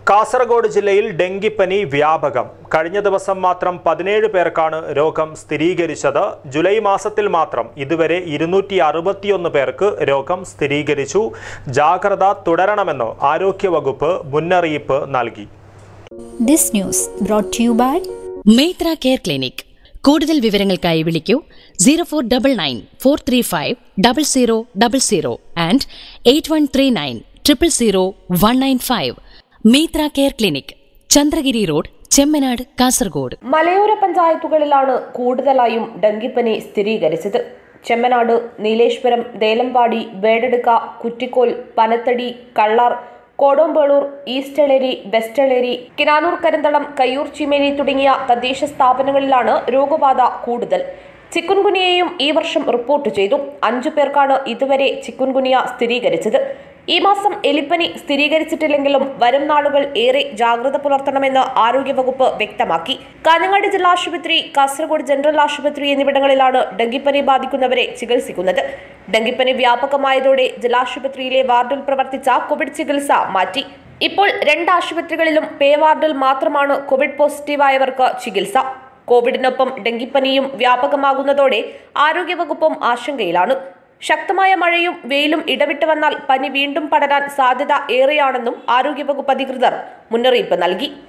കാസർഗോഡ് ജില്ലയിൽ ഡെങ്കിപ്പനി വ്യാപകം. കഴിഞ്ഞ ദിവസം മാത്രം 17 പേർക്കാണ് രോഗം സ്ഥിരീകരിച്ചത്. ജൂലൈ മാസത്തിൽ മാത്രം ഇതുവരെ 261 പേർക്ക് രോഗം സ്ഥിരീകരിച്ചു. ജാഗ്രത തുടരണമെന്ന് ആരോഗ്യവകുപ്പ് മുന്നറിയിപ്പ് നൽകി. This news brought to you by Maitra Care Clinic. കൂടുതൽ വിവരങ്ങൾക്കായി വിളിക്കൂ 0499 435 0000 and 8139 000 195. Maitra Care Clinic, Chandragiri road, Chemmanad, Kasaragod. മലയോര പഞ്ചായത്തുകളിലാണ് കൂടുതലായും ഡെങ്കിപ്പനി സ്ഥിരീകരിച്ചത്. ചെമ്മനാട്, നീലേശ്വരം, ദേലമ്പാടി, വേടടുക്ക, കുറ്റിക്കോൽ, പനത്തടി, കള്ളാർ, കോടോമ്പേളൂർ, ഈസ്റ്റ് എളേരി, വെസ്റ്റ് എളേരി, കിനാനൂർ, കരിന്തളം, കയ്യൂർ, ചീമേനി തുടങ്ങിയ തദ്ദേശ സ്ഥാപനങ്ങളിലാണ് രോഗബാധ കൂടുതൽ. ചിക്കുൻഗുനിയയും ഈ വർഷം റിപ്പോർട്ട് ചെയ്തു. 5 പേർക്കാണ് ഇതുവരെ ചിക്കുൻഗുനിയ സ്ഥിരീകരിച്ചത്. ഈ മാസം എലിപ്പനി സ്ഥിരീകരിച്ചിട്ടില്ലെങ്കിലും വരും നാളുകൾ ഏറെ ജാഗ്രത പുലർത്തണമെന്ന് ആരോഗ്യവകുപ്പ് വ്യക്തമാക്കി. കാഞ്ഞങ്ങാട് ജില്ലാ ആശുപത്രി, കാസർഗോഡ് ജനറൽ ആശുപത്രി എന്നിവിടങ്ങളിലാണ് ഡെങ്കിപ്പനി ബാധിക്കുന്നവരെ ചികിത്സിക്കുന്നത്. ഡെങ്കിപ്പനി വ്യാപകമായതോടെ ജില്ലാശുപത്രിയിലെ വാർഡിൽ പ്രവർത്തിച്ച കോവിഡ് ചികിത്സ മാറ്റി. ഇപ്പോൾ 2 ആശുപത്രികളിലും പേ വാർഡിൽ മാത്രമാണ് കോവിഡ് പോസിറ്റീവായവർക്ക് ചികിത്സ. കോവിഡിനൊപ്പം ഡെങ്കിപ്പനിയും വ്യാപകമാകുന്നതോടെ ആരോഗ്യവകുപ്പും ആശങ്കയിലാണ്. ശക്തമായ മഴയും വെയിലും ഇടവിട്ട് വന്നാൽ പനി വീണ്ടും പടരാൻ സാധ്യത ഏറെയാണെന്നും ആരോഗ്യവകുപ്പ് അധികൃതർ മുന്നറിയിപ്പ് നൽകി.